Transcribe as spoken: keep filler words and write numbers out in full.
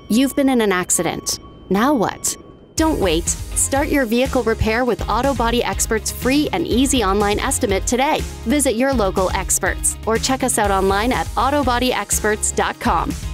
You've been in an accident. Now what? Don't wait. Start your vehicle repair with Auto Body Xperts' free and easy online estimate today. Visit your local experts or check us out online at auto body experts dot com.